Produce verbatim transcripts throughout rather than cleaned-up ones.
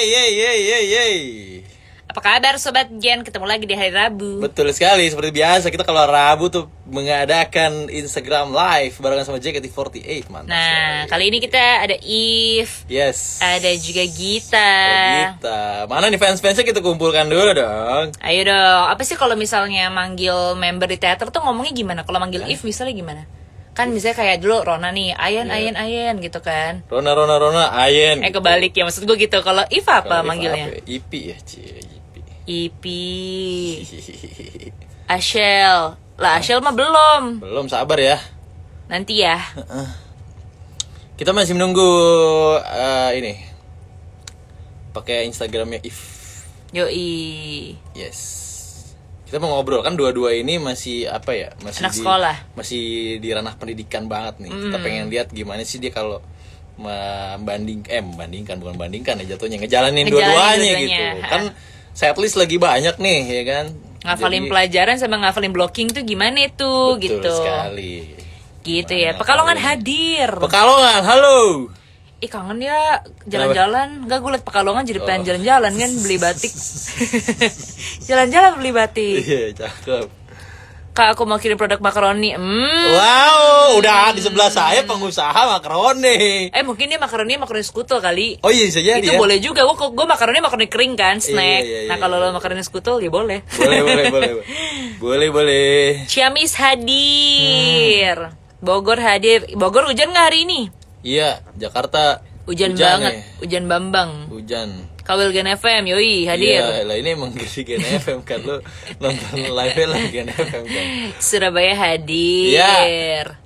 Yeay, yeay, yeay, yeay, yeay. Apa kabar Sobat Gen? Ketemu lagi di hari Rabu. Betul sekali, seperti biasa kita kalau Rabu tuh mengadakan Instagram Live barengan sama J K T empat delapan, mantap. Nah, sekali. kali ini kita ada If. Yes. Ada juga Gita. Gita. Mana nih fans-fansnya kita kumpulkan dulu dong. Ayo dong. Apa sih kalau misalnya manggil member di teater tuh ngomongnya gimana? Kalau manggil If misalnya gimana? Kan misalnya kayak dulu Rona nih, Ayen, Yeah. Ayen, Ayen gitu kan. Rona, Rona, Rona, Ayen. Eh kebalik ya, maksud gue gitu. Kalau If apa Kalau manggilnya? apa ya? Ipi ya, Cie. Ipi. Ashel. Lah Ashel mah belum. Belum, sabar ya. Nanti ya. Kita masih menunggu uh, ini. Pakai Instagramnya If. Yoi. Yes. Kita mau ngobrol kan dua-dua ini masih apa ya? Masih Anak di, sekolah. Masih di ranah pendidikan banget nih. Mm. Kita pengen lihat gimana sih dia kalau membanding eh membandingkan bukan bandingkan ya jatuhnya ngejalanin, Ngejalanin dua-duanya dua-duanya. gitu. Kan setlist lagi banyak nih ya kan. Ngafalin Jadi, pelajaran sama ngafalin blocking tuh gimana tuh betul gitu. sekali. Gitu Gimana ya. Pekalongan kalian? hadir. Pekalongan, halo. Ih kangen ya jalan-jalan. Enggak, gue liat Pekalongan jadi pengen Oh. jalan-jalan kan beli batik. Jalan-jalan beli batik. Iya, cakep. Kak, aku mau kirim produk makaroni. Hmm. Wow, udah di sebelah saya pengusaha makaroni. Eh mungkin dia makaroni makaroni skutel kali. Oh iya, bisa jadi Itu ya. boleh juga. Gue gue makaroni makaroni kering kan, snack. Iya, iya, iya, nah kalau iya. lo makaroni skutel ya boleh. Boleh, boleh, boleh. Boleh, boleh. Ciamis hadir. Bogor hadir. Bogor hujan nggak hari ini? Iya, Jakarta Hujan, hujan banget. nih. Hujan Bambang. Hujan. Kawil Gen F M, yoi hadir. Iya, lah ini emang gisi Gen F M kan lu nonton live lah Gen F M kan. Surabaya hadir. Iya.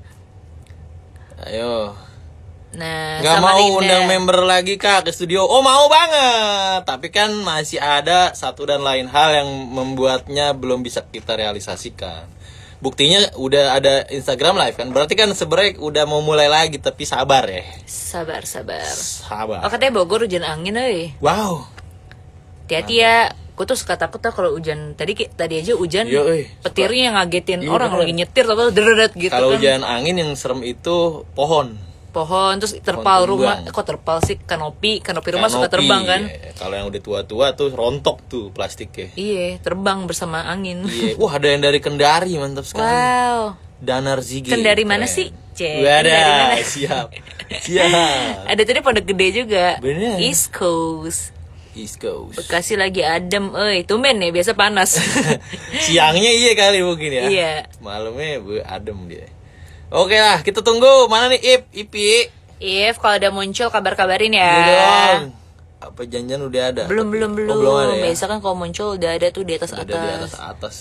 Ayo. Nah, Gak sama mau Linda. undang member lagi Kak ke studio. Oh, mau banget. Tapi kan masih ada satu dan lain hal yang membuatnya belum bisa kita realisasikan. Buktinya udah ada Instagram live kan. Berarti kan sebenarnya udah mau mulai lagi, tapi sabar ya. Sabar, sabar. Sabar. Oh, katanya Bogor hujan angin, euy. Wow. Hati-hati ya. Gue tuh suka takut tuh kalau hujan. Tadi tadi aja hujan. Iya, euy. Petirnya yang ngagetin Iya, orang bener. lagi nyetir atau deret gitu Kalau kan. hujan angin yang serem itu pohon. Pohon terus terpal Pohon rumah. tumbang. Kok terpal sih? Kanopi, kanopi rumah suka Kanopi, terbang kan? iya. Kalau yang udah tua-tua tuh rontok tuh plastiknya. Iya, terbang bersama angin. Iya. Wah, ada yang dari Kendari, mantap sekali. Wow. Danar Zigi. Kendari mana keren. sih? Cek. Wadah, Kendari mana? siap. Siap. Ada tadi Pondok Gede juga. Bener. East Coast. East Coast. Bekasi lagi adem, euy. Tumben nih, biasa panas. Siangnya iya kali mungkin ya. Iya. Malamnya bu adem dia. Oke lah, kita tunggu. Mana nih Ip, Ipi? If kalau udah muncul kabar-kabarin ya. Iya dong. Apa janjian udah ada? Belum Tapi- belum Oh, belum. belum ada ya? Biasa kan kalau muncul udah ada tuh di atas Udah atas. ada di atas atas.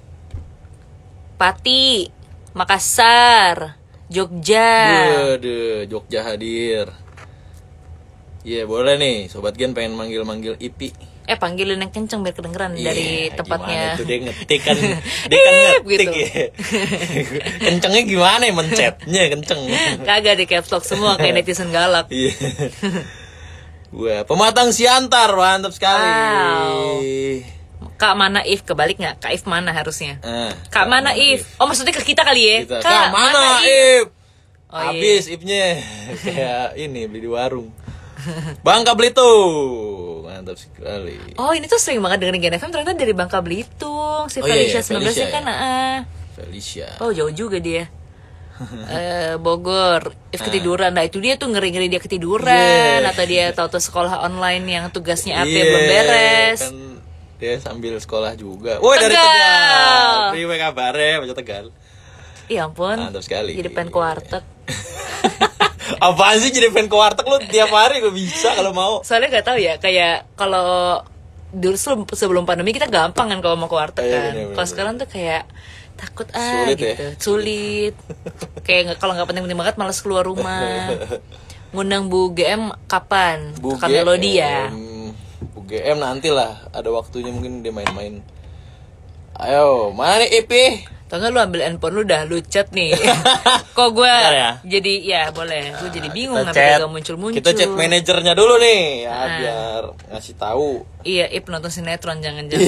Pati, Makassar, Jogja. Waduh, Jogja hadir. Iya, boleh nih. Sobat Gen pengen manggil-manggil Ipi. Eh panggilin yang kenceng biar kedengeran dari Iya, tempatnya. gimana tuh dia ngetik kan. Dia kan ngetik gitu. ya. Kencengnya gimana ya mencetnya kenceng. Kagak di caps lock semua kayak netizen galak. Iya. Wah, pematang siantar mantap sekali. Wow. Kak mana If kebalik nggak? Kak If mana harusnya? Ah, Kak mana If? Oh maksudnya ke kita kali ya? Kita. Kak, mana Ip? Oh, iya. Habis Ipnya kayak ini beli di warung. Bangka Belitung. Mantap sekali. Oh ini tuh sering banget dengerin Gen F M ternyata dari Bangka Belitung. Si Oh, iya, Felicia iya, sembilan belas Felicia, kan. ya. ah. Felicia. Oh jauh juga dia. eh Bogor, If ketiduran. Nah itu dia tuh ngeri-ngeri dia ketiduran. Yeah. Atau dia tahu-tahu sekolah online yang tugasnya apa Iya, belum beres. Kan dia sambil sekolah juga. Woi dari Tegal. Tegal. Terima kabarnya Baca Tegal. Ya ampun. Mantap sekali. Jadi pengen ke warteg. Apaan sih jadi pengen ke warteg lu tiap hari gue bisa kalau mau. Soalnya gak tahu ya, kayak kalau dulu sebelum, sebelum pandemi kita gampang kan kalau mau ke warteg Iya, kan. bener, bener, Kalau bener. sekarang tuh kayak takut ah Sulit ya? gitu, sulit. Kayak nggak kalau nggak penting-penting banget malas keluar rumah. Ngundang Bu G M kapan? Bu Ke Melodi ya. Bu G M nanti lah ada waktunya mungkin dia main-main. Ayo, mana nih Ipi? Tau gak lu ambil handphone lu dah lu chat nih. Kok gue Bentar ya. jadi ya boleh. Gue jadi bingung Kita kenapa chat. gak muncul-muncul. Kita chat manajernya dulu nih ya Ah. biar ngasih tahu. Iya, Ip nonton sinetron jangan-jangan.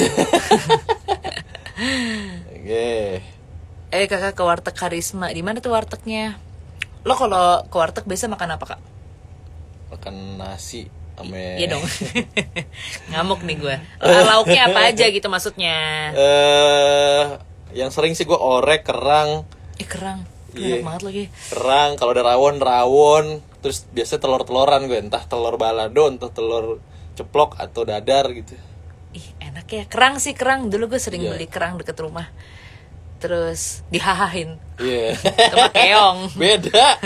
Oke. Eh kakak ke warteg Karisma. Di mana tuh wartegnya? Lo kalau ke warteg biasa makan apa kak? Makan nasi. Ame. Iya dong. Ngamuk nih gue. Lauknya apa aja gitu maksudnya? Eh, yang sering sih gue orek, kerang. Eh kerang. Iya. Enak banget lagi. Kerang, kalau ada rawon, rawon. Terus biasanya telur-teloran gue, entah telur balado, entah telur ceplok atau dadar gitu. Ih enak ya. Kerang sih kerang. Dulu gue sering Iya. beli kerang deket rumah. Terus dihahahin. Iya. Sama keong. Beda.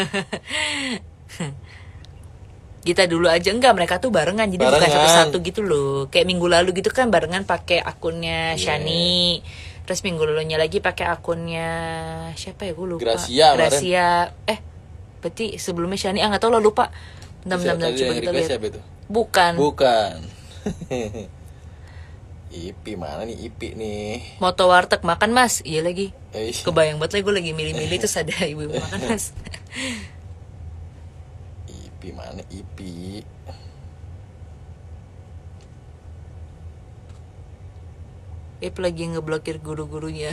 Kita dulu aja enggak, mereka tuh barengan, jadi bukan Barengan. satu-satu gitu loh. Kayak minggu lalu gitu kan barengan pakai akunnya Iya. Shani. Terus minggu lalunya lagi pakai akunnya siapa ya, gue lupa. Gracia kemarin. Gracia. Eh, berarti sebelumnya Shani, ah nggak tahu lah, lupa. Bentar, bentar, bentar, Tadi coba yang kita request lihat. siapa itu? Bukan. Bukan. Ipi mana nih Ipi nih? Moto warteg makan mas, iya lagi. Eh, Kebayang banget lah gue lagi milih-milih terus ada ibu-ibu makan mas. Ipi mana Ipi? Ip lagi ngeblokir guru-gurunya.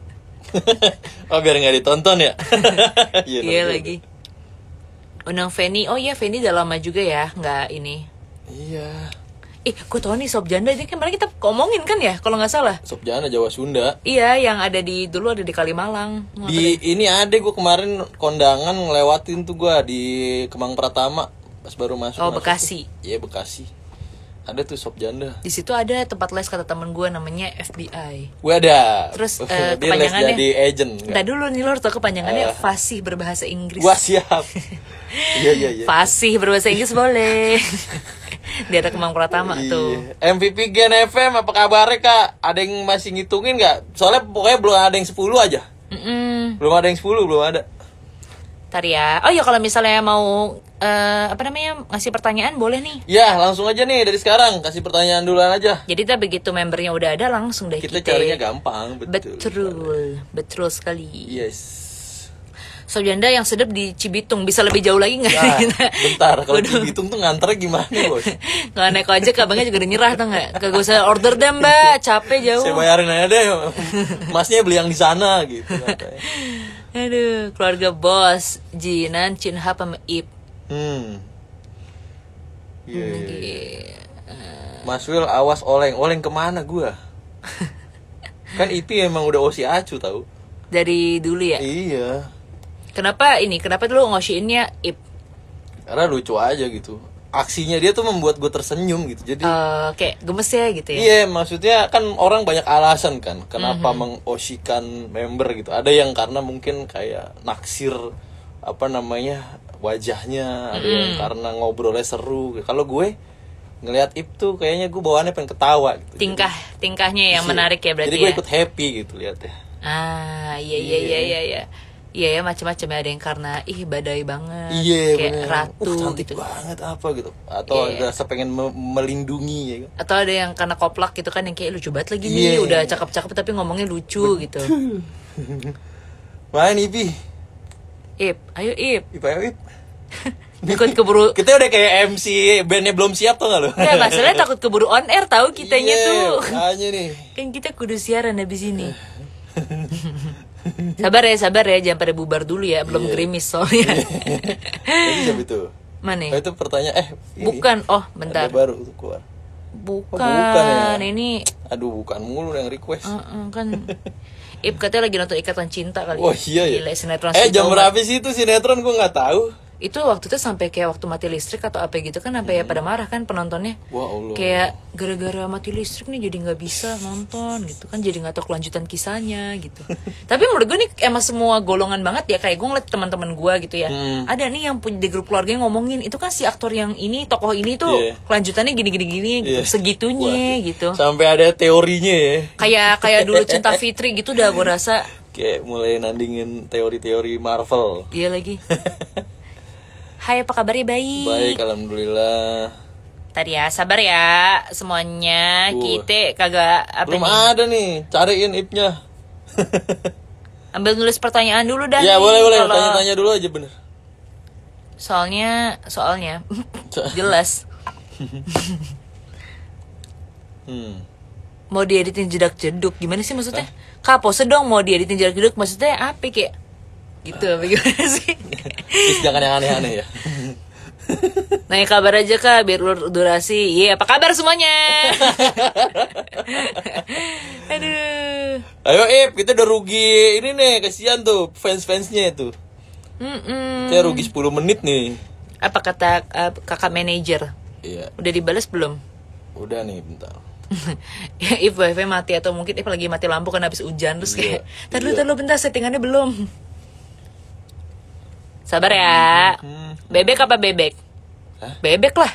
Oh biar nggak ditonton ya? Iya Iya dong, lagi. Undang Feni, oh iya Feni udah lama juga ya, nggak ini. Iya. Eh, gue tau nih sop janda ini kemarin kita ngomongin kan ya, kalau nggak salah. Sop jana Jawa Sunda. Iya, yang ada di dulu ada di Kalimalang. Di ini ada gue kemarin kondangan ngelewatin tuh gue di Kemang Pratama pas baru masuk. Oh, masuk Bekasi. tuh. Iya Bekasi. Ada tuh sop janda. Di situ ada tempat les kata temen gue namanya F B I. Gue ada. Terus, Dia eh, les kepanjangannya- jadi agent. Entar dulu nih lo harus tau kepanjangannya Eh. fasih berbahasa Inggris. Gua siap. Iya iya iya. Fasih berbahasa Inggris boleh. Di ada Kemang Pratama Iya. tuh. M V P Gen F M apa kabarnya kak? Ada yang masih ngitungin nggak? Soalnya pokoknya belum ada yang sepuluh aja. Mm-mm. Belum ada yang sepuluh, belum ada. Ntar ya. Oh ya kalau misalnya mau eh, apa namanya ngasih pertanyaan boleh nih. Ya langsung aja nih dari sekarang kasih pertanyaan duluan aja. Jadi kita begitu membernya udah ada langsung deh Kita kita. carinya gampang, betul. Betul, betul sekali. Yes. Sop janda yang sedap di Cibitung, bisa lebih jauh lagi nggak? Nah, bentar kalau Waduh. di Bitung tuh nganternya gimana bos? Nggak naik ojek, abangnya juga udah nyerah tuh nggak? Kagak usah order deh mbak, capek jauh. Saya bayarin aja deh. Masnya beli yang di sana gitu. Katanya. Aduh, keluarga bos, Jinan, Cinha, sama Ip. Hmm. Iya. iya, iya. Iya. Mas Wil awas oleng, oleng kemana gua? Kan Ipi emang udah osi acu tau. Dari dulu ya. Iya. Kenapa ini? Kenapa dulu ngosiinnya Ip? Karena lucu aja gitu. Aksinya dia tuh membuat gue tersenyum gitu. Jadi Eh, kayak gemes ya gitu ya. iya, maksudnya kan orang banyak alasan kan kenapa mengosikan member gitu. Ada yang karena mungkin kayak naksir apa namanya wajahnya, ada yang karena ngobrolnya seru. Kalau gue ngelihat Ip tuh kayaknya gue bawaannya pengen ketawa gitu. Tingkah tingkahnya yang Jadi- menarik ya berarti Jadi gue ya. ikut happy gitu lihatnya. Ah, iya iya iya iya iya. Iya ya macam-macam ya, ada yang karena ih badai banget. Iya kayak bener. ratu Uh, cantik gitu. banget apa gitu. Atau Iya. rasa pengen me- melindungi ya kan. Atau ada yang karena koplak gitu kan yang kayak lucu banget lagi Iya. nih, udah cakep-cakep tapi ngomongnya lucu gitu. Main Ipi. Ip, ayo Ip. Ip ayo Ip. Ikut keburu. Kita udah kayak M C bandnya belum siap tuh gak lo? Enggak, masalahnya takut keburu on air tahu kitanya Iya, tuh. makanya nih. Kan kita kudu siaran habis ini. Sabar ya, sabar ya, jangan pada bubar dulu ya, belum Iya. gerimis soalnya. Jadi siapa itu? Mana? Oh, itu pertanyaan eh ini. Bukan, oh bentar. Ada baru tuh keluar. Bukan, Oh, bukan ya? ini Aduh, bukan mulu yang request. uh-uh, kan Ip katanya lagi nonton Ikatan Cinta kali. Oh iya ya. Gila, sinetron Eh si jam Tomat. berapa sih itu sinetron gue nggak tahu. Itu waktu itu sampai kayak waktu mati listrik atau apa gitu kan, sampai ya pada marah kan penontonnya. Wah Allah. Kayak gara-gara mati listrik nih jadi nggak bisa nonton gitu kan, jadi nggak tahu kelanjutan kisahnya gitu. Tapi menurut gue nih emang semua golongan banget ya, kayak gue ngeliat teman-teman gue gitu ya. Hmm. Ada nih yang punya di grup keluarga yang ngomongin itu kan si aktor yang ini, tokoh ini tuh Iya. kelanjutannya gini-gini gini gitu, Iya. segitunya Wah, gitu. Sampai ada teorinya ya. Kayak kayak dulu Cinta Fitri gitu udah gue rasa. Kayak mulai nandingin teori-teori Marvel. Iya lagi. Hai, apa kabarnya? Baik. Baik, alhamdulillah. Tadi ya, sabar ya semuanya. Tuh. Kita kagak apa Belum nih? ada nih, cariin ipnya. Ambil nulis pertanyaan dulu dah. Ya nih, boleh boleh, kalau- tanya-tanya dulu aja bener. Soalnya, soalnya jelas Hmm. mau dieditin jedak jeduk gimana sih maksudnya? Kak, pose dong mau dieditin jedak jeduk maksudnya apa kayak? Gitu apa gimana sih? Terus jangan yang aneh-aneh ya. Nanya kabar aja kak, biar ulur durasi. Iya, apa kabar semuanya? Aduh. Ayo Ip, kita udah rugi ini nih, kasihan tuh fans-fansnya itu. Mm-mm. Kita rugi sepuluh menit nih. Apa kata uh, kakak manajer? Iya, Udah dibalas belum? udah nih bentar. Ya, if wifi mati atau mungkin if lagi mati lampu kan habis hujan terus Iya, kayak, tar dulu, iya. tar dulu bentar settingannya belum. Sabar ya. Hmm. Bebek apa bebek? Hah? Bebek lah.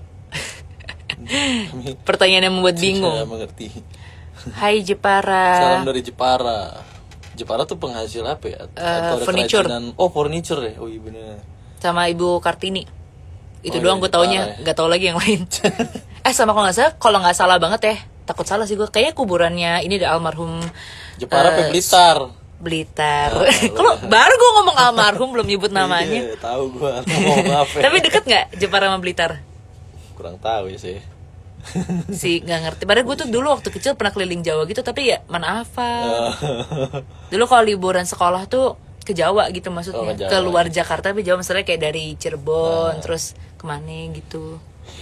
Kami Pertanyaan yang membuat tidak bingung. mengerti. Hai Jepara. Salam dari Jepara. Jepara tuh penghasil apa ya? Atau ada furniture. kerajinan- Oh, furniture ya. Oh iya bener. Sama Ibu Kartini. Itu Oh, doang iya, gue taunya, Jepara ya. nggak tahu lagi yang lain. eh sama kalau nggak salah, kalau nggak salah banget ya, takut salah sih gue. Kayaknya kuburannya ini ada almarhum Jepara eh, apa Blitar? Blitar. Ah, Kalau baru gue ngomong almarhum belum nyebut namanya. Iya, tahu gua. Mau maaf ya. Tapi deket nggak Jepara sama Blitar? Kurang tahu ya sih. Sih nggak ngerti. Padahal gue tuh dulu waktu kecil pernah keliling Jawa gitu, tapi ya mana hafal. Dulu kalau liburan sekolah tuh ke Jawa gitu maksudnya, Oh, ke Jawa. ke luar Jakarta, tapi Jawa misalnya kayak dari Cirebon terus kemana gitu.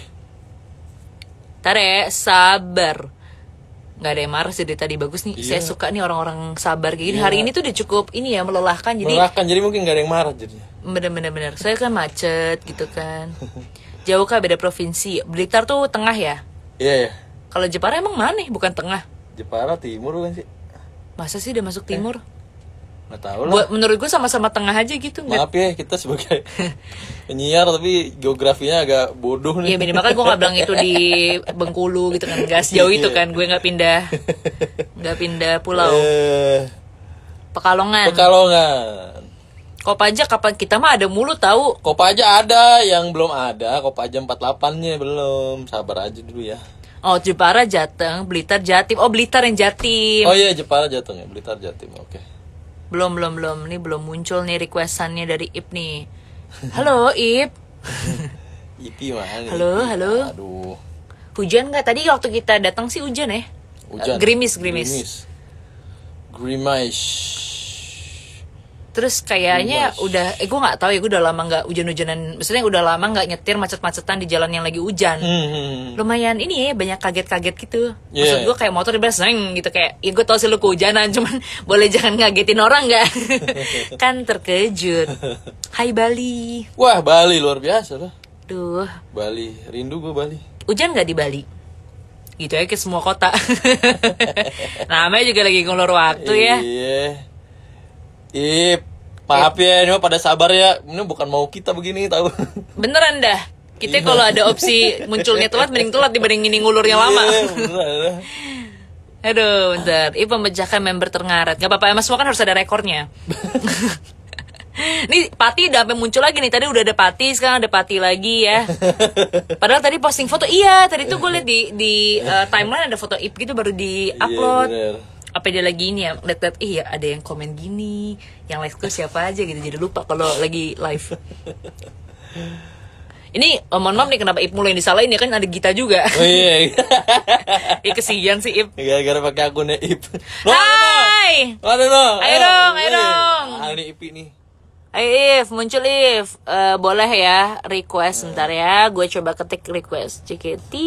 Tare sabar. Nggak ada yang marah sih dari tadi, bagus nih. Iya. Saya suka nih orang-orang sabar kayak gini. Iya. Hari ini tuh udah cukup ini ya, melelahkan. Jadi Melelahkan, jadi mungkin gak ada yang marah jadinya. bener-bener bener. Saya kan macet gitu kan. Jauh kah beda provinsi. Blitar tuh tengah ya. Iya ya. Kalau Jepara emang mana? Bukan tengah. Jepara timur kan sih? Masa sih udah masuk timur? Nggak tahu lah. Buat menurut gue sama-sama tengah aja gitu. Nggak- Maaf ya, kita sebagai penyiar tapi geografinya agak bodoh Iya nih. minimal kan gue nggak bilang itu di Bengkulu gitu kan, nggak sejauh itu kan, gue nggak pindah, nggak pindah pulau. Eh, Pekalongan. Pekalongan. Kopaja kapan kita mah ada mulu tahu. Kopaja ada, yang belum ada. Kopaja empat puluh delapan-nya belum. Sabar aja dulu ya. Oh Jepara Jateng, Blitar Jatim. Oh Blitar yang Jatim. Oh iya, Jepara Jateng ya, Blitar Jatim. Oke. Belum belum belum, nih belum muncul nih requestannya dari Ip nih. Halo Ip. Ipi mana nih? Halo, Ipi? halo. Aduh. Hujan nggak? Tadi waktu kita datang sih hujan ya. Hujan. Eh, gerimis gerimis. Gerimis. Gerimis. Terus kayaknya Gerimis. udah, eh gue nggak tahu ya, gue udah lama nggak hujan-hujanan. Maksudnya udah lama nggak nyetir macet-macetan di jalan yang lagi hujan. Hmm. Lumayan ini ya, banyak kaget-kaget gitu. Maksud Yeah. gue kayak motor tiba seng gitu kayak, ya gue tau sih lu kehujanan, cuman boleh jangan ngagetin orang nggak? Kan terkejut. Hai Bali. Wah, Bali luar biasa lah. Duh, Bali, rindu gue Bali. hujan nggak di Bali? Gitu ya ke semua kota. Namanya juga lagi ngulur waktu ya. Iya. Ip, maaf ya, ini mah pada sabar ya. Ini bukan mau kita begini tahu. Beneran dah. Kita Iya. kalau ada opsi munculnya telat, mending telat dibanding ini ngulurnya lama. Iya, beneran. Aduh, bentar. Ini pemecahkan member terngarat. Gak apa-apa, emang semua kan harus ada rekornya. Nih Pati udah sampai muncul lagi nih. Tadi udah ada Pati, sekarang ada Pati lagi ya. Padahal tadi posting foto. Iya, tadi tuh gue liat di di uh, timeline ada foto Ip gitu baru di-upload. Iya, bener. Apa dia lagi ini ya? Lihat-lihat, iya ada yang komen gini. Yang like tuh siapa aja gitu. Jadi lupa kalau lagi live. Ini oh, mohon maaf nih kenapa Ip mulai yang disalahin ya, kan ada Gita juga. Oh iya. Ih kesian sih Ip. Gara-gara pakai akunnya Ip. No, Hai. no. Ada no. Ayo dong, ayo dong. Ah, ini Ipi nih. Ayo If, muncul If. Eh, boleh ya request sebentar ya. Gue coba ketik request. C K T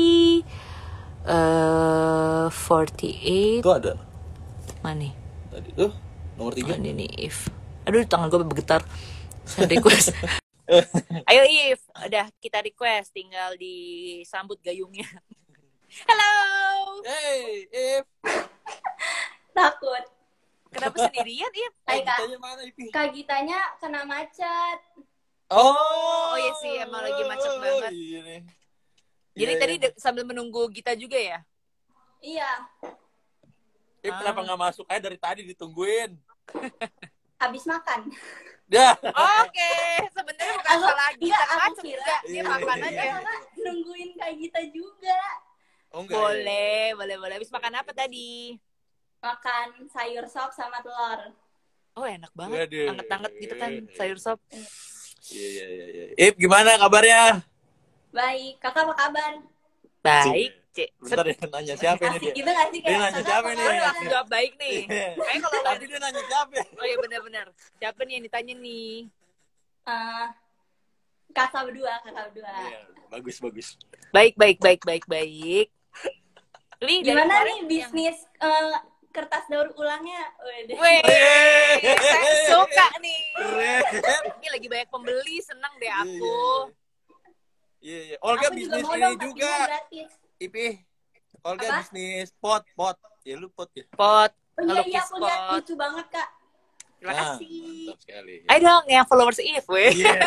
eh forty-eight. Itu ada. Mana nih? Tadi tuh nomor tiga. Mana nih If? Aduh tangan gue bergetar. Saya request. Ayo If, udah kita request, tinggal disambut gayungnya. Halo. Hey, Ip. Takut. Kenapa sendirian If? Hai kak, Gitanya mana Ipi? kak Gitanya kena macet. Oh. Oh iya sih, emang lagi macet banget. Iya nih. Jadi Iya, tadi iya. de- sambil menunggu Gita juga ya? Iya, Ip kenapa nggak masuk aja dari tadi ditungguin? habis makan. Dah. Oke, sebenarnya bukan Aku- salah Gita enggak, aku macet kira- enggak, dia Iya, makan iya, aja. iya. Kakak nungguin kak Gita juga. Oh, enggak. Boleh, boleh, boleh. Habis makan apa tadi? Makan sayur sop sama telur. Oh enak banget, Waduh. anget-anget gitu kan sayur sop. Iya, iya, iya, iya. Ip gimana kabarnya? Baik, kakak apa kabar? Baik, Cek. Bentar ya, nanya siapa ini Asik dia? gitu gak sih Dia kayak nanya kakak siapa apa ini? Gue kabar? langsung jawab baik nih. Kayak kalau Tadi dia nanya siapa? Oh iya benar-benar. Siapa nih yang ditanya nih? Eh, Kakak berdua, kakak berdua. Iya, bagus bagus. Baik, baik, baik, baik, baik. Li, dari Gimana kemarin nih yang- bisnis eh, kertas daur ulangnya? Wede. Weh, Weh. saya suka nih. Keren. Ini lagi banyak pembeli, senang deh Iya, aku. Iya, iya. Olga Aku juga bisnis mau ini dong, juga. pastinya gratis. Ipi. Olga Apa? bisnis pot, pot. Ya lu pot ya. Pot, Oh iya, iya ngelukis aku lihat pot. lucu banget, Kak. Terima Nah, kasih. mantap sekali. Ayo dong, yang followers If, weh. Iya.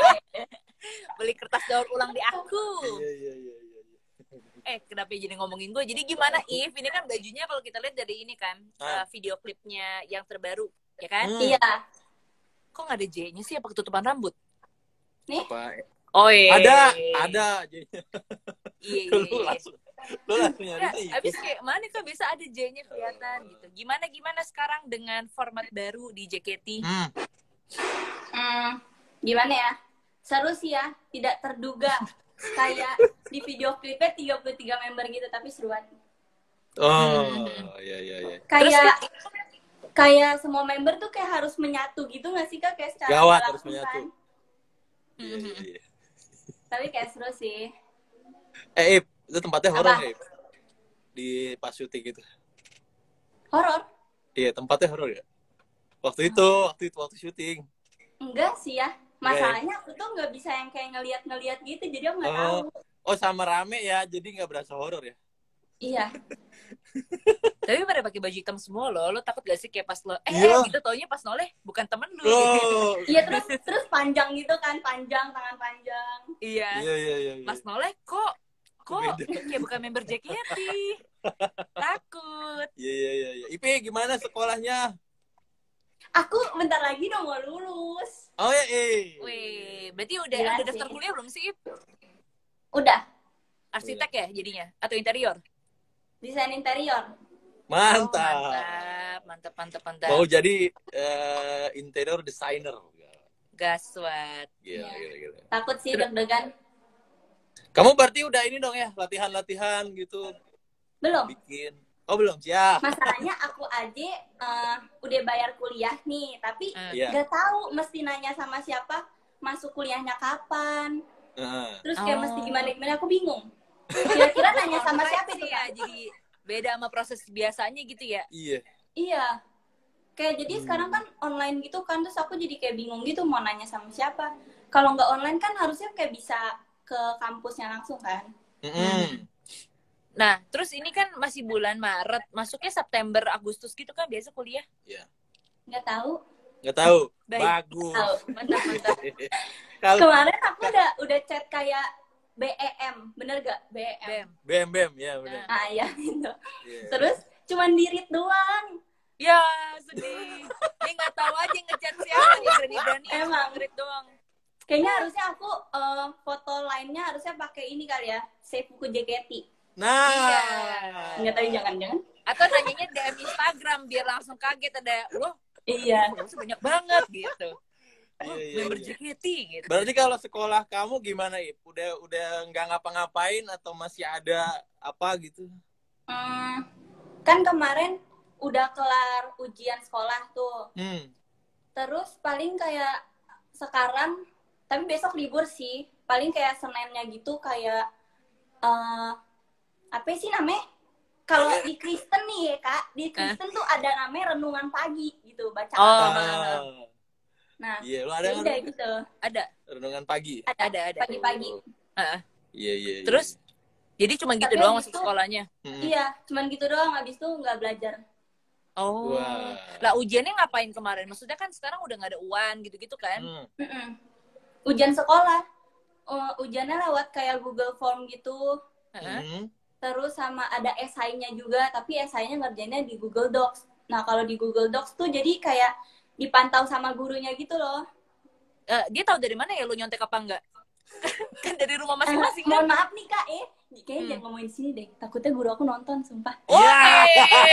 Beli kertas daur ulang di aku. Iya, iya, iya, iya. Eh, kenapa jadi ngomongin gue? Jadi gimana, If? Ini kan bajunya kalau kita lihat dari ini kan, Ah. uh, video klipnya yang terbaru, ya kan? Hmm. Iya. Kok nggak ada J-nya sih? Apa ketutupan rambut? Nih, Apa? Oh iya. Ada, ada. Iya, iya, Lu iya. langsung, lu langsung nyari Nah, sih. abis kayak mana kok bisa ada J-nya kelihatan gitu. Gimana gimana sekarang dengan format baru di J K T? Hmm. hmm, gimana ya? Seru sih ya, tidak terduga. Kayak di video klipnya tiga puluh tiga member gitu, tapi seruan. Oh, iya, iya, iya. Kayak kayak semua member tuh kayak harus menyatu gitu nggak sih, Kak? Kayak secara Gawat, nggak harus langsung menyatu. kan. Iya, iya, iya. Tapi kayak seru sih. Eh, Ip, itu tempatnya horor Apa? ya, Ip? Di pas syuting gitu. Horor? Iya, tempatnya horor ya? Waktu itu, waktu itu, waktu syuting. Enggak sih ya. Masalahnya aku tuh nggak bisa yang kayak ngeliat-ngeliat gitu, jadi aku nggak tahu. Oh, oh sama rame ya, jadi nggak berasa horor ya? Iya. Tapi pada pakai baju hitam semua loh. Lo takut gak sih kayak pas lo eh, Iya. eh gitu taunya pas noleh bukan temen lu. Oh, Iya, terus terus panjang gitu kan, panjang, tangan panjang. Iya. iya, iya, iya. iya. Pas noleh kok kok Beda. kayak bukan member J K T. Takut. Iya, iya, iya, iya. Ipi, gimana sekolahnya? Aku bentar lagi dong mau lulus. Oh, ya, eh. Weh, berarti udah Gila udah sih. daftar kuliah belum sih? Ip? Udah, Arsitek ya jadinya atau interior? desain interior. Mantap. Oh, mantap, mantap, mantap, mantap. Mau jadi eh, interior designer. Gaswat. Gila, Iya. gila, gila. Takut sih deg-degan. Kamu berarti udah ini dong ya, latihan-latihan gitu, Belum. bikin. Oh, belum, siap. Masalahnya aku aja eh, udah bayar kuliah nih, tapi Eh. Iya. nggak tahu mesti nanya sama siapa masuk kuliahnya kapan. Heeh. Terus kayak Oh. mesti gimana-gimana, aku bingung. Kira-kira nanya sama Online siapa sih itu, ya, Kak? jadi beda sama proses biasanya gitu ya. Iya. Iya. Kayak jadi Hmm. sekarang kan online gitu kan, terus aku jadi kayak bingung gitu mau nanya sama siapa. Kalau nggak online kan harusnya kayak bisa ke kampusnya langsung kan. Mm-mm. Nah, terus ini kan masih bulan Maret, masuknya September, Agustus gitu kan biasa kuliah. Iya. Nggak tahu. Nggak tahu. Baik. Bagus. Tahu. Mantap, mantap. Kalau Kemarin aku udah udah chat kayak B E M, bener gak? B E M. Bem. bem bem ya benar. Nah. Ah iya gitu. Iya. Terus cuman dirit doang. Ya, sedih. Dia nggak tahu aja ngechat siapa, dia berani-berani. Emang. Ngerit doang. Kayaknya harusnya aku eh, foto lainnya harusnya pakai ini kali ya, save buku J K T. Nah. Iya. Nggak tahu jangan-jangan. Atau nanyanya D M Instagram biar langsung kaget ada, loh, Iya. followersnya banyak banget gitu. Oh, Iya, iya, member iya. J K T gitu. Berarti kalau sekolah kamu gimana, Ip? Udah udah nggak ngapa-ngapain atau masih ada apa gitu? Hmm, kan kemarin udah kelar ujian sekolah tuh. Hmm. Terus paling kayak sekarang, tapi besok libur sih. Paling kayak Seninnya gitu kayak eh apa sih namanya? Kalau di Kristen nih ya Kak, di Kristen tuh ada namanya renungan pagi gitu, baca. Oh. Ah. Nah, Iya, lu ada ya nggak udah gitu. Ada, renungan pagi? Ada, ada, ada. pagi-pagi. Heeh. Iya, iya. iya. Terus, jadi cuma gitu Tapi doang habis masuk itu- sekolahnya. Mm-mm. Iya, cuman gitu doang. Habis itu nggak belajar. Oh. Wah. Lah ujiannya ngapain kemarin? Maksudnya kan sekarang udah nggak ada U A N gitu-gitu kan? Hmm. Mm-mm. Ujian sekolah. Uh, ujiannya lewat kayak Google Form gitu. Heeh. Hmm. Terus sama ada esainya juga, tapi esainya ngerjainnya di Google Docs. Nah, kalau di Google Docs tuh jadi kayak dipantau sama gurunya gitu loh. Eh, dia tahu dari mana ya lu nyontek apa enggak? Kan dari rumah masing-masing Eh, kan? mohon maaf nih Kak, eh. Kayaknya Hmm. jangan ngomongin di sini deh. Takutnya guru aku nonton, sumpah. Oh, Iya.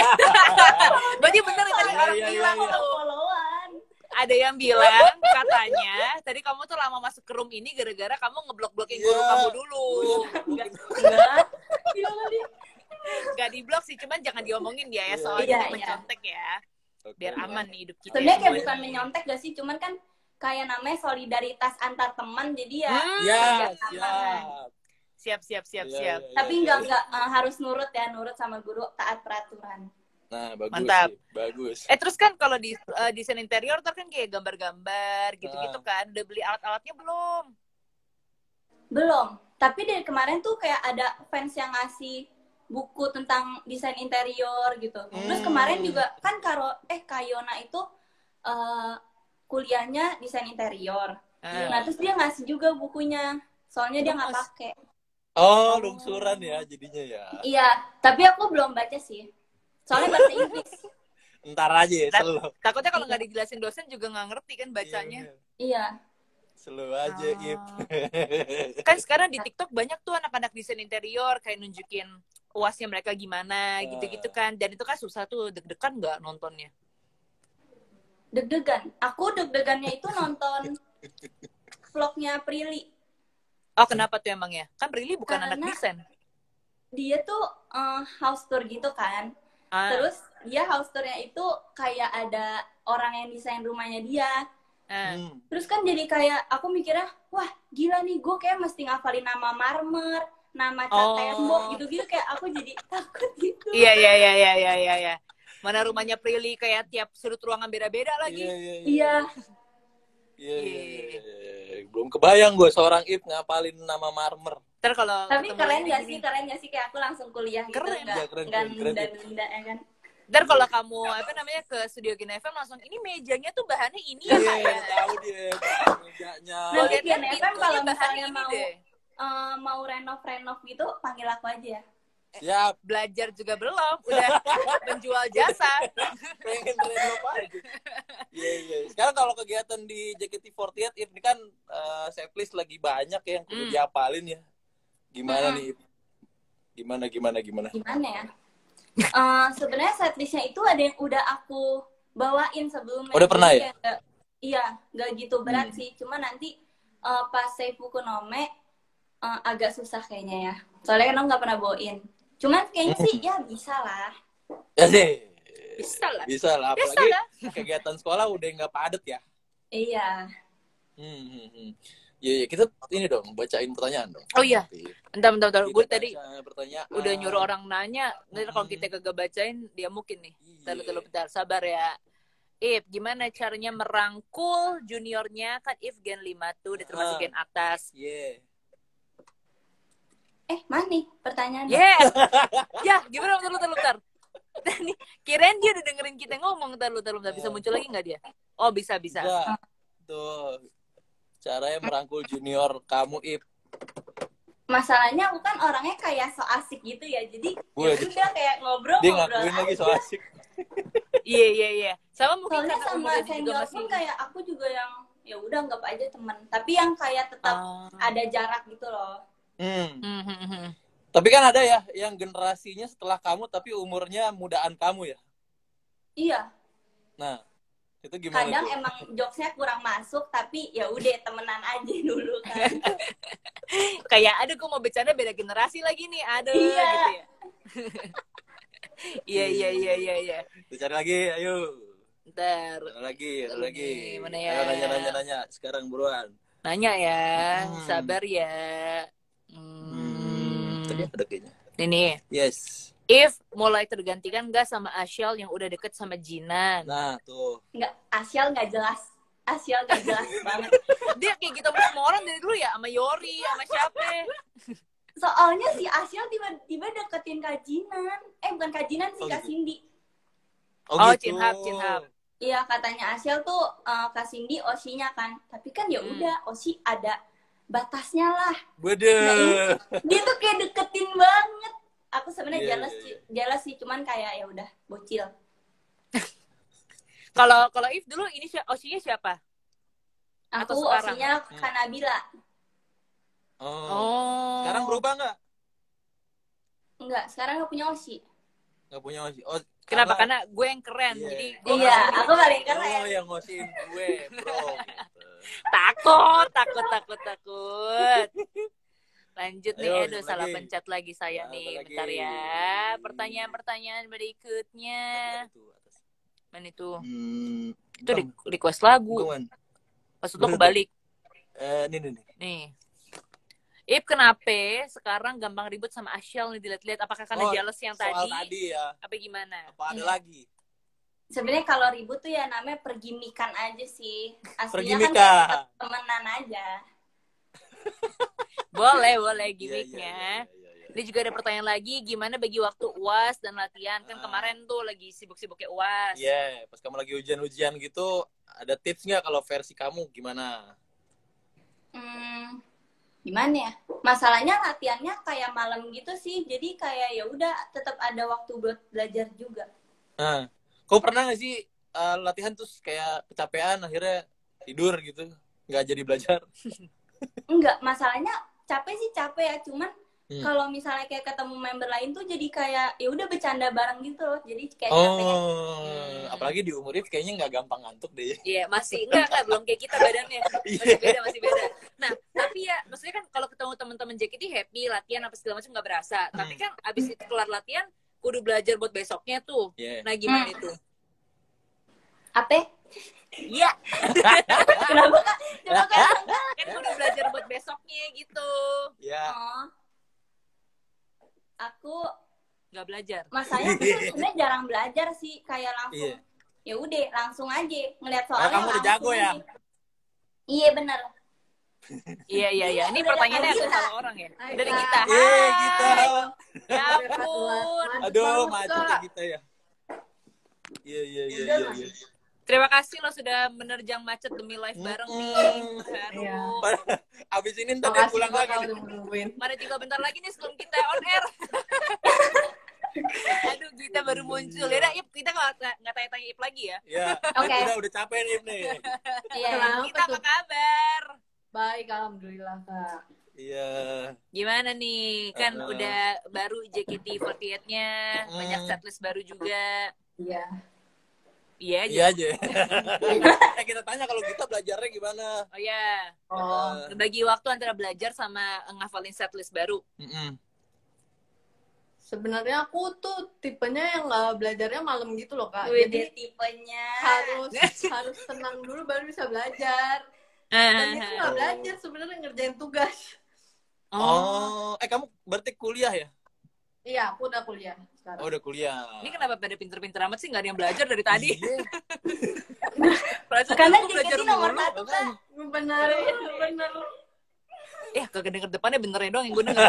berarti bener yang tadi Iya, orang iya, bilang iya, iya. tuh. Follow-followan. Ada yang bilang katanya tadi kamu tuh lama masuk ke room ini gara-gara kamu ngeblok-blokin guru Iya. kamu dulu. Enggak. Enggak. Gimana nih? Gak diblok sih, cuman jangan diomongin dia ya Iya. soalnya Iya, dia iya. mencontek ya. Oke. Biar aman nih hidup kita. Sebenarnya kayak semuanya. bukan menyontek gak sih, cuman kan kayak namanya solidaritas antar teman, jadi ya Hmm. Ya, kerjasama. siap. Siap, siap, siap, Iya, siap. iya, Tapi iya, nggak iya. nggak eh, harus nurut ya, nurut sama guru, taat peraturan. Nah, bagus Mantap. sih, bagus. Eh terus kan kalau di eh, desain interior tuh kan kayak gambar-gambar gitu-gitu Ah. kan. Udah beli alat-alatnya belum? Belum. Tapi dari kemarin tuh kayak ada fans yang ngasih buku tentang desain interior gitu. Terus Hmm. kemarin juga kan Karo eh Kayona itu eh, kuliahnya desain interior. Ah. Nah terus dia ngasih juga bukunya. Soalnya dia nggak Mas. pakai. Oh, lungsuran ya jadinya ya. Iya, tapi aku belum baca sih. Soalnya bahasa Inggris. Ntar aja ya, Ta- selo. Takutnya kalau nggak dijelasin dosen juga nggak ngerti kan bacanya. Iya. Selo aja, Oh. Ip. Kan sekarang di TikTok banyak tuh anak-anak desain interior kayak nunjukin uasnya mereka gimana gitu-gitu kan. Dan itu kan susah tuh, deg-degan nggak nontonnya? Deg-degan. Aku deg-degannya itu nonton vlognya Prilly. Oh kenapa tuh emangnya? Kan Prilly bukan Karena- anak desain. Dia tuh eh, house tour gitu kan. Ah. Terus dia house tournya itu kayak ada orang yang desain rumahnya dia. Ah. Hmm. Terus kan jadi kayak aku mikirnya, wah gila nih, gue kayak mesti ngafalin nama marmer, nama cat Oh. tembok gitu-gitu, kayak aku jadi takut gitu. Iya iya iya iya iya iya. iya. Mana rumahnya Prilly kayak tiap sudut ruangan beda-beda lagi. Iya, iya, iya. Iya, Iya, iya, iya, iya. Belum kebayang gue seorang Ip ngapalin nama marmer. Ntar kalau tapi ketemu keren ini gak gini. sih, keren gak sih kayak aku langsung kuliah gitu, Keren. nggak Iya, keren, nggak keren, keren. nunda-nunda ya kan. Ntar kalau kamu apa namanya ke studio Gina F M langsung ini mejanya tuh bahannya ini ya Iya, Kak ya. tahu dia mejanya. Nanti Lihat Gina kan F M pintunya kalau bahannya misalnya ini mau deh. eh, mau renov-renov gitu, panggil aku aja ya. Siap, Belajar juga belum, udah menjual jasa. pengen renov aja. Iya, iya. Sekarang kalau kegiatan di J K T empat delapan Ip, ini kan eh, setlist lagi banyak ya yang kudu Hmm. diapalin ya. Gimana Hmm. nih Ip? Gimana, gimana, gimana? Gimana ya? Eh sebenarnya setlistnya itu ada yang udah aku bawain sebelumnya. Udah pernah Jadi ya? kayak nggak- iya, nggak gitu berat Hmm. sih. Cuma nanti eh, pas Seifuku Nome eh, agak susah kayaknya ya. Soalnya kan aku nggak pernah bawain. Cuman kayaknya sih ya bisa lah. Ya sih. Bisa lah. Bisa lah. Bisa Apalagi lah. kegiatan sekolah udah nggak padet ya. Iya. Hmm, hmm, hmm. Iya, iya. Kita ini dong, bacain pertanyaan dong. Oh iya. Bentar, bentar, bentar. Kita Gue tadi baca pertanyaan. udah nyuruh orang nanya. Nanti kalau kita kagak bacain, dia mungkin nih. Bentar, bentar, Iya. bentar. Sabar ya. Ip, gimana caranya merangkul juniornya? Kan If Gen lima tuh udah termasuk Ah. Gen atas. Iya. Eh, mana nih pertanyaannya? Yeah. Ya, gimana? Bentar, bentar, bentar. Nih, kirain dia udah dengerin kita ngomong. Bentar, bentar, bentar. Bisa muncul lagi nggak dia? Oh, bisa, bisa. Bisa. Tuh. Caranya merangkul junior kamu, Ip. Masalahnya aku kan orangnya kayak so asik gitu ya. Jadi ya Waduh. udah kayak ngobrol-ngobrol. Dia ngakuin lagi so asik. Iya, iya, iya. Sama mungkin Soalnya karena sama umurnya juga senior masih... pun kayak aku juga yang ya udah anggap aja teman. Tapi yang kayak tetap Ah. ada jarak gitu loh. Hmm. Hmm, hmm, hmm. Tapi kan ada ya yang generasinya setelah kamu tapi umurnya mudaan kamu ya. Iya. Nah, itu gimana Kadang tuh? emang jokesnya kurang masuk, tapi ya udah temenan aja dulu kan. Kayak aduh gue mau bercanda beda generasi lagi nih. Aduh Iya. gitu ya. Iya, iya, iya, iya, iya. Kita cari lagi, ayo. Ntar Ada lagi, ada Nih, lagi. mana ya? Ayo nanya, nanya, nanya. Sekarang buruan. nanya ya. Hmm. Sabar ya. Hmm. Hmm. Tadi ada kayaknya. Ini nih. Yes. If mulai tergantikan gak sama Asyal yang udah deket sama Jinan? Nah, tuh. Nggak, Asyal nggak jelas. Asyal nggak jelas banget. Dia kayak gitu sama semua orang dari dulu ya, sama Yori, sama siapa? Soalnya si Asyal tiba-tiba deketin Kak Jinan. Eh, bukan Kak Jinan sih, Oh, Kak gitu. Cindy. Oh, Cinhap, Cinhap. Iya, katanya Asyal tuh eh, Kak Cindy Osinya kan. Tapi kan ya Hmm. udah, Osi ada batasnya lah. Bede. Dia tuh kayak deketin banget. Aku sebenarnya Iya, jealous, iya, sih- jealous sih, cuman kayak ya udah bocil. Kalau kalau If dulu ini si- Osinya siapa? Atau Aku sekarang? Osinya Kanabila. Oh. Oh. Sekarang berubah nggak? Enggak, sekarang aku punya Osi. Nggak punya ngosi. Oh, Kenapa? Karena gue yang keren. Iya. Jadi gue Iya, aku paling Oh, keren. yang ngosiin gue, bro. Gitu. takut, takut, takut, takut. Lanjut nih, Ayo, aduh lanjut salah lagi. pencet lagi saya Nah, nih. lagi. Bentar ya. Pertanyaan-pertanyaan berikutnya. Tadi ada tuh atas. Mana itu? Hmm, Itu Bang, re- request lagu. bukan. Maksud lo Bener tuh. kebalik. Eh, nih nih nih. Nih. Ip, kenapa sekarang gampang ribut sama Asyel nih dilihat-lihat? Apakah karena Oh, jealous yang soal tadi? tadi ya. Apa gimana? Apa ada Iya. lagi? Sebenarnya kalau ribut tuh ya namanya pergimikan aja sih. Aslinya kan Pergimikan. kayak temenan aja. Boleh, boleh Iya, iya, gimmicknya. iya, iya, iya. Ini juga ada pertanyaan lagi, gimana bagi waktu U A S dan latihan? Kan Ah. kemarin tuh lagi sibuk-sibuknya U A S. Iya, pas kamu lagi ujian-ujian gitu, ada tips nggak kalau versi kamu gimana? Hmm, gimana ya? Masalahnya latihannya kayak malam gitu sih. Jadi kayak ya udah tetap ada waktu buat belajar juga. Nah, kau pernah nggak sih eh, latihan terus kayak kecapean akhirnya tidur gitu, nggak jadi belajar? Enggak, masalahnya capek sih capek ya. Cuman Hmm. kalau misalnya kayak ketemu member lain tuh jadi kayak ya udah bercanda bareng gitu loh. Jadi kayak capek. Oh, Hmm. apalagi di umur itu kayaknya nggak gampang ngantuk deh. Iya, masih enggak enggak belum kayak kita badannya. Masih beda, masih beda. Nah, tapi ya maksudnya kan kalau ketemu teman-teman J K T happy, latihan apa segala macam nggak berasa. Tapi kan abis itu kelar latihan kudu belajar buat besoknya tuh. Iya. Nah, gimana Hmm. itu? Apa? Iya, Kenapa kak? Coba kak. kan kudu belajar buat besoknya gitu. Ya. Oh. Aku Nggak belajar. masanya aku tuh sebenarnya jarang belajar sih, kayak langsung Iya. ya udah langsung aja ngeliat Ah, soalnya kamu udah langsung jago ya? aja. Iya bener. Iya, iya, iya. Ini Udah ada pertanyaannya Kak ada Gita. salah orang ya. Hai, Udah ada Kak. kita. Eh, Hai. kita. Ya ampun. Aduh, Banget, macet ya Kak. kita ya. Iya, iya, iya, Udah, iya. Mas. iya. Terima kasih lo sudah menerjang macet demi live bareng nih. Mm. Iya. Aduh. Abis ini ntar dia Makasih pulang Kak lagi. udah menungguin. Mana juga bentar lagi nih sebelum kita on air. Aduh, kita baru muncul. Ya udah, Ip, kita nggak nggak tanya-tanya Ip lagi ya. Ya, Oke. udah udah capek nih nih. Iya. Kenapa Kita apa tuh? kabar? Baik, alhamdulillah Kak. Iya. Gimana nih? Kan Uh-uh. udah baru J K T empat delapan nya, Mm. banyak setlist baru juga. Iya. Iya aja. Iya aja. Eh kita tanya kalau kita belajarnya gimana? Oh ya, Oh, Eh, bagi waktu antara belajar sama ngafalin setlist baru. mm-mm. sebenarnya aku tuh tipenya yang nggak belajarnya malam gitu loh Kak. Wih, Jadi tipenya. harus harus tenang dulu baru bisa belajar. Dan itu nggak belajar sebenarnya ngerjain tugas. Oh, Oh, eh kamu berarti kuliah ya? Iya, aku udah kuliah Oh, sekarang. udah kuliah. ini kenapa pada pinter-pinter amat sih? Nggak ada yang belajar dari tadi. Iya. Perasaan Karena aku J K belajar T nomor mulu. satu kak. Bener, bener. Eh, kagak denger depannya benernya doang yang gue denger.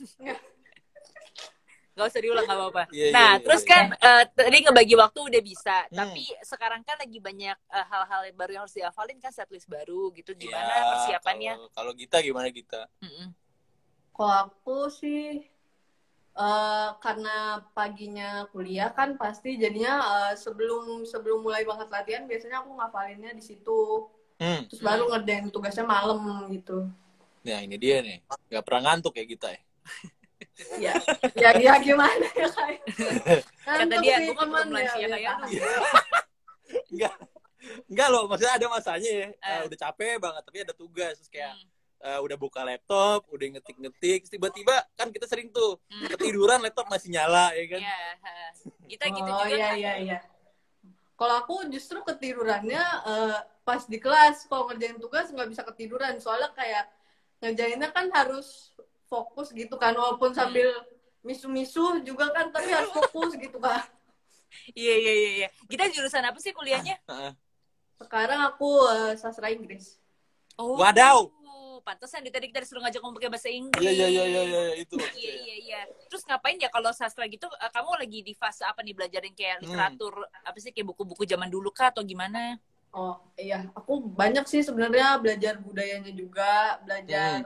Gak usah diulang, gak apa-apa. Iya, iya, Nah, iya, terus iya. kan eh, tadi ngebagi waktu udah bisa. Hmm. Tapi sekarang kan lagi banyak eh, hal-hal yang baru yang harus dihafalin kan, setlist baru gitu. Gimana Ya, persiapannya? Kalau, kalau kita gimana kita? Mm-mm. Kalau aku sih eh karena paginya kuliah kan pasti jadinya eh, sebelum sebelum mulai banget latihan biasanya aku ngafalinnya di situ. Hmm. Terus baru ngerjain tugasnya malam gitu. Nah, ini dia nih. Gak pernah ngantuk ya kita ya. Ya, ya, ya gimana ya kayak. Kata dia, gue kan belum lansia kayak lu. Enggak. Enggak loh, maksudnya ada masanya ya. Eh. Eh, udah capek banget, tapi ada tugas. Terus kayak Hmm. eh, udah buka laptop, udah ngetik-ngetik. Terus tiba-tiba kan kita sering tuh Hmm. ketiduran, laptop masih nyala, ya kan? Iya, ha. kita gitu Oh juga iya kan. iya iya. Kalau aku justru ketidurannya eh, pas di kelas, kalau ngerjain tugas nggak bisa ketiduran soalnya kayak ngerjainnya kan harus fokus gitu kan walaupun sambil misu-misu juga kan tapi harus fokus gitu kan. Iya, iya, iya, iya. Kita jurusan apa sih kuliahnya? Heeh. Sekarang aku eh, sastra Inggris. Oh, Wadaw. pantesan di tadi kita disuruh ngajak ngomong pakai bahasa Inggris. Iya, iya, iya, iya, iya, itu. Iya, iya, iya. Terus ngapain ya kalau sastra gitu, eh, kamu lagi di fase apa nih, belajarin kayak Hmm. literatur, apa sih, kayak buku-buku zaman dulu kah atau gimana? Oh iya, aku banyak sih sebenarnya belajar budayanya juga, belajar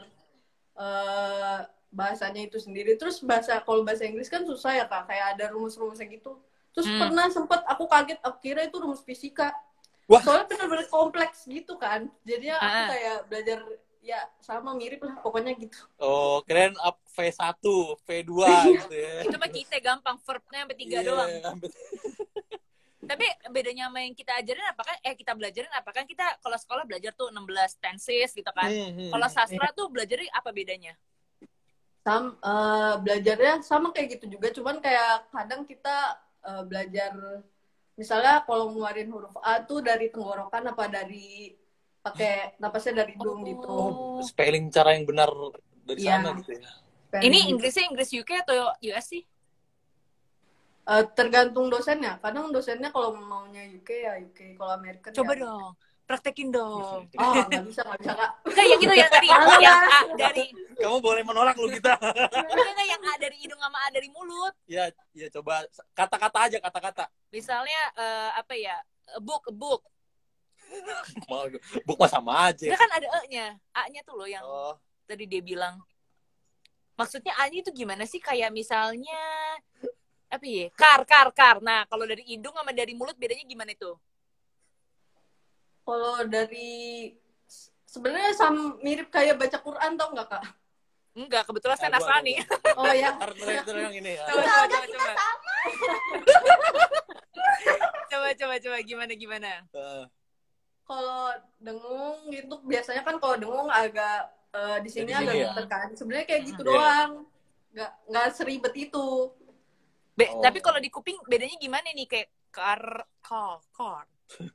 eh, bahasanya itu sendiri. Terus bahasa kalau bahasa Inggris kan susah ya Kak, kayak ada rumus-rumusnya gitu. Terus Hmm. pernah sempet aku kaget, aku kira itu rumus fisika. Wah. Soalnya bener-bener kompleks gitu kan. Jadinya aku Ah. kayak belajar ya sama mirip lah pokoknya gitu. Oh, keren up V satu, V dua gitu ya. Itu mah kita gampang, verbnya sampai tiga Iya, doang. sampai- Tapi bedanya sama yang kita ajarin, apakah eh kita belajarin, apakah kita kalau sekolah belajar tuh enam belas tenses gitu kan? Hmm, hmm. Kalau sastra tuh belajarnya apa bedanya? Sam, eh, belajarnya sama kayak gitu juga, cuman kayak kadang kita eh, belajar misalnya kalau ngeluarin huruf A tuh dari tenggorokan apa dari pakai napasnya dari hidung gitu. Oh, spelling cara yang benar dari Iya. sana gitu ya. Ini Gitu. Inggrisnya Inggris U K atau U S sih? Eh, tergantung dosennya. Kadang dosennya kalau maunya U K ya U K, kalau Amerika Coba ya. dong, praktekin dong. Oh, nggak bisa, nggak bisa kak. Enggak yang itu yang dari Halo, yang Mas. A dari Kamu boleh menolak lu kita. enggak enggak yang A dari hidung sama A dari mulut. Ya, ya coba kata-kata aja kata-kata. Misalnya eh, apa ya? A book, a book. Mau buk mah sama aja. Enggak kan ada E-nya. A-nya tuh loh yang Oh, tadi dia bilang. Maksudnya A-nya itu gimana sih? Kayak misalnya apa ya? Kar, kar, kar. Nah, kalau dari hidung sama dari mulut bedanya gimana itu? Kalau dari sebenarnya sam mirip kayak baca Quran tau nggak kak? Enggak, kebetulan saya Aku, aku, Nasrani. Oh ya. karena itu yang ini ya. Coba, coba, Enggak, coba, kita coba. sama. Coba, coba, coba. Gimana, gimana? Eh, Kalau dengung gitu biasanya kan kalau dengung agak eh, di sini Di sini agak ya? ditekan. Sebenarnya kayak gitu Iya. doang. Nggak nggak seribet itu. Be- Oh. Tapi kalau di kuping bedanya gimana nih? Kayak kar, kar, kar.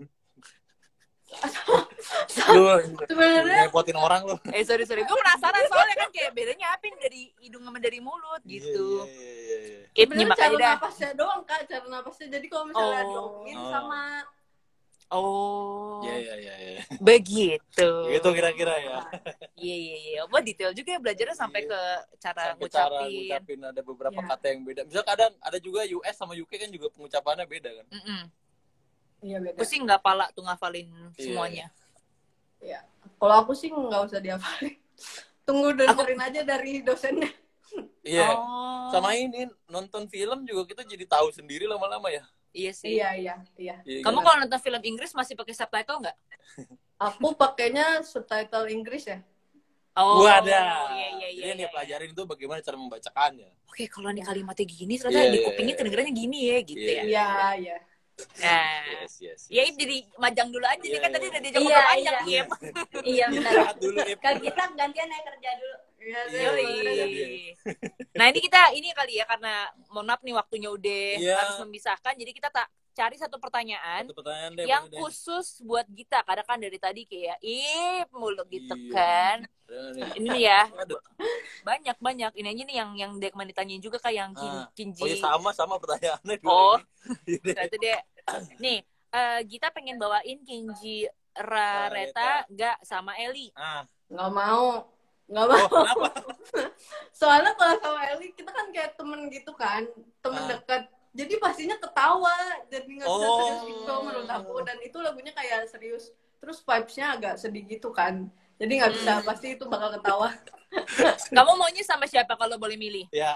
Lu Sebenarnya ngerepotin orang lu. Eh, sorry, sorry. Gue penasaran soalnya kan kayak bedanya apa nih dari hidung sama dari mulut gitu. Iya, iya, iya, iya. Ip, sebenarnya nyimak cara aja dah. napasnya doang kak, cara napasnya. Jadi kalau misalnya Oh. dongin Oh. sama Oh, Iya, iya, iya, iya. begitu. Gitu kira-kira ya. Iya, iya, iya. Wah, detail juga ya belajarnya sampai Iya. ke cara Sampai cara ngucapin. ngucapin ada beberapa Iya. kata yang beda. Misal kadang ada juga U S sama U K kan juga pengucapannya beda kan. Mm-mm. iya beda. Pusing nggak pala tuh ngafalin Iya. semuanya. Iya. Kalau aku sih nggak usah dihafalin. Tunggu dengerin aja dari dosennya. Iya. Oh, Sama ini nonton film juga kita jadi tahu sendiri lama-lama ya. iya sih. Iya iya iya. Iya, Kamu kan? kalau nonton film Inggris masih pakai subtitle nggak? Aku pakainya subtitle Inggris ya. Oh, Wadah. iya, iya, iya. Jadi yang iya, dia pelajarin itu bagaimana cara membacakannya. Oke, kalau nih kalimatnya gini, ternyata Iya, di iya, kupingnya iya. kedengerannya gini ya, gitu Iya, ya. Iya iya. Nah, Yes, yes. ya Ip jadi majang dulu aja nih Iya, kan tadi iya. udah diajak Iya, ngobrol panjang iya. nih, Ip. Iya benar. Istirahat dulu, Ip. Kak kita gantian ya kerja dulu. Iya Iya, Yoi. iya, iya. Nah ini kita ini kali ya karena mohon maaf nih waktunya udah Iya. harus memisahkan, jadi kita tak cari satu pertanyaan Satu pertanyaan deh. yang boleh deh. khusus buat Gita. Karena kan dari tadi kayak Ip mulu gitu Iya. kan. Ada nih. Ini nih ya Ada. banyak banyak ini aja nih yang yang Dek ditanyain juga kayak yang kin, Ah. Kinji. Oh iya sama sama pertanyaannya. dua Oh. ini. Iya deh. Nah, itu dia. Nih, eh, Gita pengen bawain Kinji Rareta gak sama Eli? Ah. Nggak mau. Nggak Oh, mau. kenapa? Soalnya kalau sama Eli kita kan kayak temen gitu kan, temen Ah. dekat. Jadi pastinya ketawa, jadi nggak bisa Oh. serius gitu menurut aku. Dan itu lagunya kayak serius, terus vibes-nya agak sedih gitu kan. Jadi nggak bisa, Hmm. pasti itu bakal ketawa. Kamu maunya sama siapa kalau boleh milih? Ya.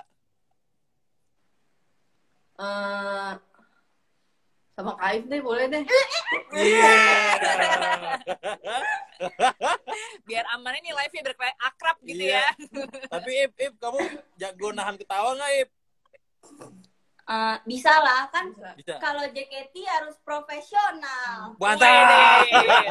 Eh, sama Kaif deh, boleh deh. Iya. Biar aman nih live-nya biar kayak akrab gitu Iya. ya. Tapi Ip, Ip, kamu jago nahan ketawa nggak Ip? Eh, bisa lah kan. Bisa. Bisa. Kalau J K T harus profesional. Mantap. Wede.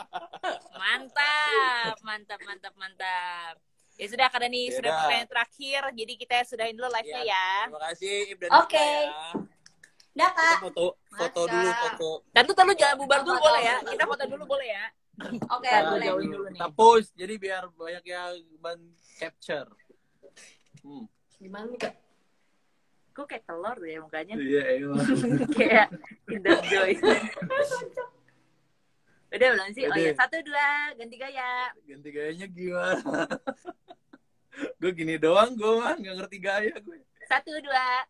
Mantap, mantap, mantap, mantap. Ya sudah, karena nih Ya sudah udah. pertanyaan terakhir, jadi kita sudahin dulu live-nya Iya. ya. Terima kasih Ip dan Oke. Gita ya. Dah Kita kak. foto foto Masa. dulu foto. Dan tuh lu jangan bubar dulu boleh ya. Kita foto dulu boleh ya. Oke Kita boleh. jauhin dulu nih. Kita post jadi biar banyak yang men capture. Hmm. Gimana nih kak? Kok kayak telur tuh ya mukanya. Iya, emang. Kayak Kinder Joy. Udah belum sih? Oh Udah. ya, satu dua, ganti gaya. Ganti gayanya gimana? Gue gini doang, gue mah nggak ngerti gaya gue. Satu dua.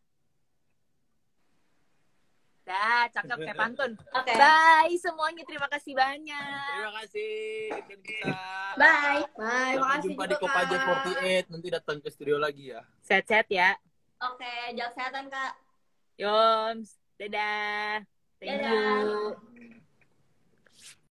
Dah, cakep kayak pantun. Oke. Bye semuanya, terima kasih banyak. Terima kasih Ip dan Gita. Bye. Bye, Sampai makasih jumpa juga di Kopaja kak. empat delapan. Nanti datang ke studio lagi ya. Sehat-sehat ya. Oke, jaga kesehatan kak. Yoms, dadah. Thank Dadah. you.